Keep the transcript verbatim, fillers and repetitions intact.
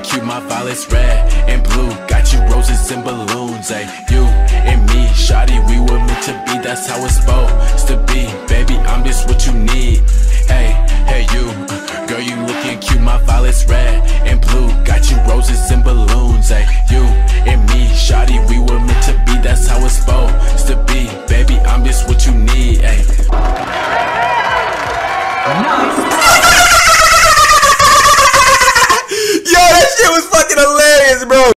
looking cute, my violets red and blue. Got you roses and balloons, ayy. You and me, shawty, we were meant to be. That's how it's supposed to be. Baby, I'm just what you need. Hey, hey you, girl, you looking cute, my violets red and blue. Got you roses and balloons, ayy. You and me, shawty, we were meant to be. That's how it's supposed to be. Baby, I'm just what you need, ayy. Yo, that shit was fucking hilarious, bro.